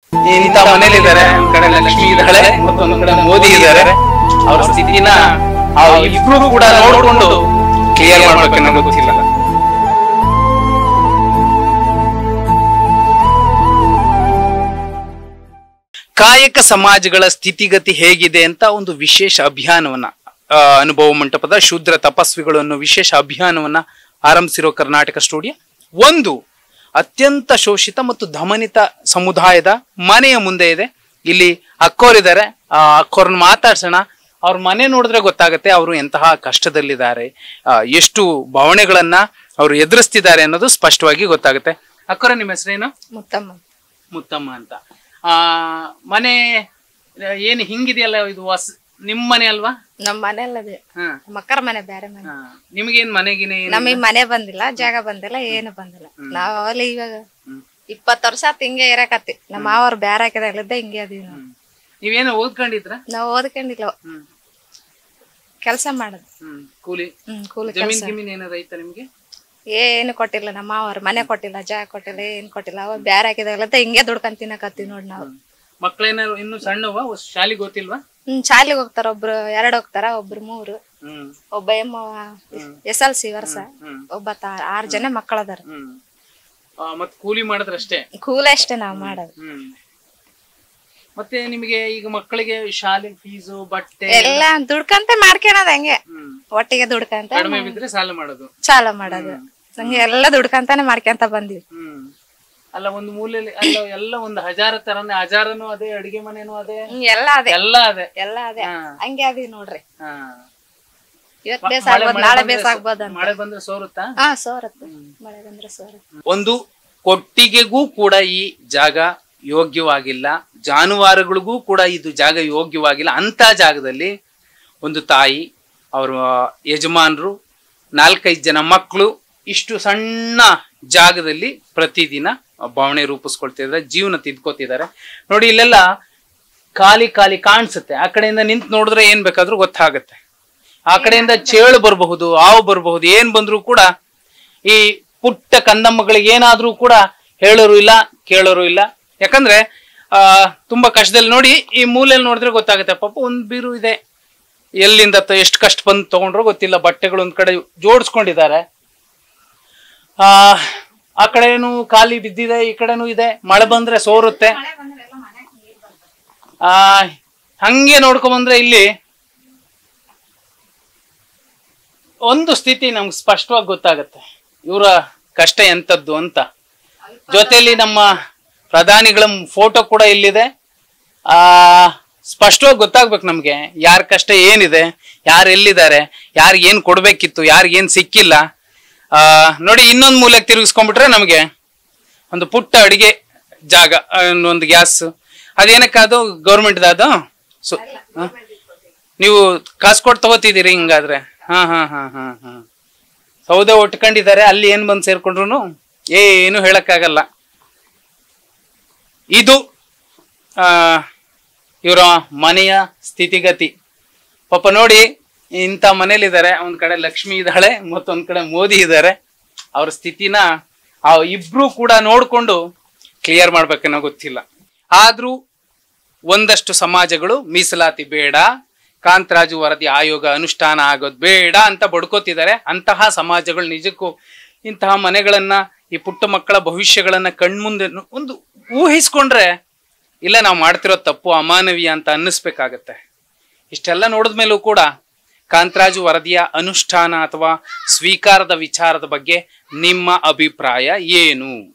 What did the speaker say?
ಇಂಥ ಮನೇಲಿದ್ದಾರೆ, ಒಂದ್ ಕಡೆ ಲಕ್ಷ್ಮಿ ಇದ್ದಾಳೆ ಮತ್ತೊಂದ್ ಕಡೆ ಮೋದಿ ಇದ್ದಾರೆ. ಅವ್ರ ಸ್ಥಿತಿನ ಇಬ್ರು ಕೂಡ ನೋಡ್ಕೊಂಡು ಕ್ಲಿಯರ್ ಮಾಡ್ಬೇಕು ಅನ್ನೋದು ಗೊತ್ತಿಲ್ಲ. ಕಾಯಕ ಸಮಾಜಗಳ ಸ್ಥಿತಿಗತಿ ಹೇಗಿದೆ ಅಂತ ಒಂದು ವಿಶೇಷ ಅಭಿಯಾನವನ್ನ ಅನುಭವ ಮಂಟಪದ ಶೂದ್ರ ತಪಸ್ವಿಗಳು ಅನ್ನೋ ವಿಶೇಷ ಅಭಿಯಾನವನ್ನ ಆರಂಭಿಸಿರೋ ಕರ್ನಾಟಕ ಸ್ಟುಡಿಯೋ ಒಂದು ಅತ್ಯಂತ ಶೋಷಿತ ಮತ್ತು ದಮನಿತ ಸಮುದಾಯದ ಮನೆಯ ಮುಂದೆ ಇದೆ. ಇಲ್ಲಿ ಅಕ್ಕೋರಿದ್ದಾರೆ, ಆ ಅಕ್ಕೋರನ್ನ ಮಾತಾಡ್ಸೋಣ. ಅವ್ರ ಮನೆ ನೋಡಿದ್ರೆ ಗೊತ್ತಾಗತ್ತೆ ಅವರು ಎಂತಹ ಕಷ್ಟದಲ್ಲಿದ್ದಾರೆ, ಎಷ್ಟು ಭಾವನೆಗಳನ್ನ ಅವರು ಎದುರಿಸ್ತಿದ್ದಾರೆ ಅನ್ನೋದು ಸ್ಪಷ್ಟವಾಗಿ ಗೊತ್ತಾಗುತ್ತೆ. ಅಕ್ಕೋರ, ನಿಮ್ಮ ಹೆಸರೇನು? ಮುತ್ತಮ್ಮ. ಮುತ್ತಮ್ಮ ಅಂತ. ಮನೆ ಏನು ಹಿಂಗಿದೆಯಲ್ಲ, ಇದು ನಿಮ್ ಮನೆ ಅಲ್ವಾ? ನಮ್ ಮನೆ ಅಲ್ಲದೆ ಮಕ್ಕರ ಮನೆ, ಬೇರೆ ಮನೆ. ನಿಮ್ಗೇನ್ ಮನೆಗಿನ? ನಮಗ್ ಮನೆ ಬಂದಿಲ್ಲ, ಜಾಗ ಬಂದಿಲ್ಲ, ಏನು ಬಂದಿಲ್ಲ. ನಾವ್ ಅವಲ್ಲಿ ಇವಾಗ 20 ವರ್ಷ ಆತ್ ಹಿಂಗೆ ಇರಕತ್ತಿ. ನಮ್ಮ ಮಾವರು ಬೇರೆ ಹಾಕಿದಾಗಲಿದ್ದ ಹಿಂಗೆ ಅದೀವಿ ನಾವು. ನೀವೇನು ಓದ್ಕೊಂಡಿದ್ರ? ನಾವ್ ಓದ್ಕೊಂಡಿಲ್ಲ, ಕೆಲ್ಸ ಮಾಡೋದು. ಕೂಲಿ ಕೂಲಿ ಜಮೀನ್ ಗಿಮೀನ್ ಏನಾರ ಐತ ನಿಮ್ಗೆ? ಏನು ಕೊಟ್ಟಿಲ್ಲ ನಮ್ಮ ಮಾವರು, ಮನೆ ಕೊಟ್ಟಿಲ್ಲ, ಜಾಗ ಕೊಟ್ಟಿಲ್ಲ, ಏನ್ ಕೊಟ್ಟಿಲ್ಲ. ಅವ ಬೇರೆ ಹಾಕಿದಾಗಲಿದ್ದ ಹಿಂಗೆ ದುಡ್ಕೊಂಡ್ ತಿನ್ನಕತ್ತೀವಿ ನೋಡ್ ನಾವು. ಮಕ್ಳೇನಾರು ಇನ್ನು ಸಣ್ಣವ, ಶಾಲೆಗೆ ಗೊತ್ತಿಲ್ವಾ? ಶಾಲೆಗೆ ಹೋಗ್ತಾರ, ಒಬ್ರು 2 ಹೋಗ್ತಾರ, ಒಬ್ರು 3, ಒಬ್ಬ SLC ವರ್ಷ, ಒಬ್ಬ 6 ಜನ ಮಕ್ಕಳದಾರ. ಮತ್ ಕೂಲಿ ಮಾಡಿದ್ರಷ್ಟೇ? ಕೂಲಿ ಅಷ್ಟೇ ನಾವ್ ಮಾಡೋದು. ಮತ್ತೆ ನಿಮಗೆ ಈಗ ಮಕ್ಕಳಿಗೆ ಶಾಲೆ ಫೀಸು, ಬಟ್ಟೆ ಎಲ್ಲ ದುಡ್ಕಂತ ಮಾಡ್ಕೊಳೋದ್ ಹಂಗೆ, ಒಟ್ಟಿಗೆ ದುಡ್ಕಂತ. ಕಡಿಮೆ ಬಿದ್ರೆ ಸಾಲ ಮಾಡೋದು. ಹಂಗೆ ಎಲ್ಲ ದುಡ್ಕಂತಾನೆ ಮಾಡ್ಕೊಂತ ಬಂದಿವಿ. ಅಲ್ಲ, ಒಂದು ಮೂಲೆಯಲ್ಲಿ ಅಲ್ಲ, ಎಲ್ಲ ಒಂದು ಹಜಾರ ತರನೇ, ಹಜಾರನು ಅದೇ, ಅಡಿಗೆ ಮನೇನು ಅದೇ, ಎಲ್ಲ ಅದೇ, ಎಲ್ಲ ಅದೇ. ಹಂಗೆ ಅದೀವಿ ನೋಡ್ರಿ. ಇವತ್ ಬೇಸ್ ಆಗ್ಬೋದು, ನಾಳೆ ಬೇಸ್ ಆಗ್ಬೋದು. ಮಳೆ ಬಂದ್ರೆ ಸೋರುತ್ತಾ? ಸೋರತ್ತೆ, ಮಳೆ ಬಂದ್ರೆ ಸೋರತ್ತೆ. ಒಂದು ಕೊಟ್ಟಿಗೆಗೂ ಕೂಡ ಈ ಜಾಗ ಯೋಗ್ಯವಾಗಿಲ್ಲ, ಜಾನುವಾರುಗಳಿಗೂ ಕೂಡ ಇದು ಜಾಗ ಯೋಗ್ಯವಾಗಿಲ್ಲ. ಅಂತ ಜಾಗದಲ್ಲಿ ಒಂದು ತಾಯಿ, ಅವ್ರ ಯಜಮಾನರು, 4-5 ಜನ ಮಕ್ಕಳು ಇಷ್ಟು ಸಣ್ಣ ಜಾಗದಲ್ಲಿ ಪ್ರತಿದಿನ ಭಾವನೆ ರೂಪಿಸ್ಕೊಳ್ತಿದ್ದಾರೆ, ಜೀವನ ತಿದ್ಕೋತಿದ್ದಾರೆ. ನೋಡಿ, ಇಲ್ಲೆಲ್ಲ ಖಾಲಿ ಖಾಲಿ ಕಾಣಿಸುತ್ತೆ. ಆ ಕಡೆಯಿಂದ ನಿಂತು ನೋಡಿದ್ರೆ ಏನ್ ಬೇಕಾದ್ರೂ ಗೊತ್ತಾಗತ್ತೆ. ಆ ಕಡೆಯಿಂದ ಚೇಳು ಬರಬಹುದು, ಹಾವು ಬರಬಹುದು, ಏನ್ ಬಂದ್ರು ಕೂಡ ಈ ಪುಟ್ಟ ಕಂದಮ್ಮಗಳಿಗೆ ಏನಾದ್ರೂ ಕೂಡ ಹೇಳೋರು ಇಲ್ಲ, ಕೇಳೋರು ಇಲ್ಲ. ಯಾಕಂದ್ರೆ ತುಂಬಾ ಕಷ್ಟದಲ್ಲಿ. ನೋಡಿ, ಈ ಮೂಲೆಯಲ್ಲಿ ನೋಡಿದ್ರೆ ಗೊತ್ತಾಗುತ್ತೆ. ಪಾಪ ಒಂದ್ ಬೀರು ಇದೆ, ಎಲ್ಲಿಂದ ಎಷ್ಟು ಕಷ್ಟ ಬಂದು ತಗೊಂಡ್ರು ಗೊತ್ತಿಲ್ಲ. ಬಟ್ಟೆಗಳು ಒಂದ್ ಕಡೆ ಜೋಡಿಸ್ಕೊಂಡಿದ್ದಾರೆ. ಆ ಕಡೆನು ಖಾಲಿ ಬಿದ್ದಿದೆ, ಈ ಕಡೆನೂ ಇದೆ. ಮಳೆ ಬಂದ್ರೆ ಸೋರುತ್ತೆ. ಹಂಗೆ ನೋಡ್ಕೊಂಡ್ ಬಂದ್ರೆ ಇಲ್ಲಿ ಒಂದು ಸ್ಥಿತಿ ನಮ್ಗೆ ಸ್ಪಷ್ಟವಾಗಿ ಗೊತ್ತಾಗತ್ತೆ, ಇವರ ಕಷ್ಟ ಎಂತದ್ದು ಅಂತ. ಜೊತೆಯಲ್ಲಿ ನಮ್ಮ ಪ್ರಧಾನಿಗಳ ಫೋಟೋ ಕೂಡ ಇಲ್ಲಿದೆ. ಸ್ಪಷ್ಟವಾಗಿ ಗೊತ್ತಾಗ್ಬೇಕು ನಮ್ಗೆ ಯಾರ ಕಷ್ಟ ಏನಿದೆ, ಯಾರು ಎಲ್ಲಿದ್ದಾರೆ, ಯಾರಿಗೆ ಏನ್ ಕೊಡ್ಬೇಕಿತ್ತು, ಯಾರಿಗೇನ್ ಸಿಕ್ಕಿಲ್ಲ. ನೋಡಿ, ಇನ್ನೊಂದು ಮೂಲೆಗೆ ತಿರುಗಿಸ್ಕೊಂಡ್ಬಿಟ್ರೆ ನಮಗೆ ಒಂದು ಪುಟ್ಟ ಅಡಿಗೆ ಜಾಗ, ಒಂದು ಗ್ಯಾಸ್. ಅದೇನಕ್ಕಾದು ಗೌರ್ಮೆಂಟ್ ಅದು. ನೀವು ಕಾಸು ಕೊಟ್ಟು ತಗೋತಿದ್ದೀರಿ ಹಿಂಗಾದ್ರೆ? ಸೌದೆ ಒಟ್ಕೊಂಡಿದ್ದಾರೆ. ಅಲ್ಲಿ ಏನ್ ಬಂದು ಸೇರ್ಕೊಂಡ್ರು ಏನು ಹೇಳಕ್ಕಾಗಲ್ಲ. ಇದು ಇವರ ಮನೆಯ ಸ್ಥಿತಿಗತಿ. ಪಾಪ ನೋಡಿ, ಇಂಥ ಮನೇಲಿದ್ದಾರೆ. ಒಂದ್ ಕಡೆ ಲಕ್ಷ್ಮಿ ಇದ್ದಾಳೆ, ಮತ್ತೊಂದ್ ಕಡೆ ಮೋದಿ ಇದ್ದಾರೆ. ಅವ್ರ ಸ್ಥಿತಿನ ಇಬ್ರು ಕೂಡ ನೋಡ್ಕೊಂಡು ಕ್ಲಿಯರ್ ಮಾಡ್ಬೇಕನ್ನೋ ಗೊತ್ತಿಲ್ಲ. ಆದ್ರೂ ಒಂದಷ್ಟು ಸಮಾಜಗಳು ಮೀಸಲಾತಿ ಬೇಡ, ಕಾಂತರಾಜು ವರದಿ ಆಯೋಗ ಅನುಷ್ಠಾನ ಆಗೋದು ಬೇಡ ಅಂತ ಬಡ್ಕೋತಿದ್ದಾರೆ. ಅಂತಹ ಸಮಾಜಗಳು ನಿಜಕ್ಕೂ ಇಂತಹ ಮನೆಗಳನ್ನ, ಈ ಪುಟ್ಟ ಮಕ್ಕಳ ಭವಿಷ್ಯಗಳನ್ನ ಕಣ್ಮುಂದೆ ಒಂದು ಊಹಿಸ್ಕೊಂಡ್ರೆ, ಇಲ್ಲ ನಾವು ಮಾಡ್ತಿರೋ ತಪ್ಪು, ಅಮಾನವೀಯ ಅಂತ ಅನ್ನಿಸ್ಬೇಕಾಗತ್ತೆ. ಇಷ್ಟೆಲ್ಲ ನೋಡಿದ್ಮೇಲೂ ಕೂಡ ಕಾಂತರಾಜು ವರದಿಯ ಅನುಷ್ಠಾನ ಅಥವಾ ಸ್ವೀಕಾರದ ವಿಚಾರದ ಬಗ್ಗೆ ನಿಮ್ಮ ಅಭಿಪ್ರಾಯ ಏನು?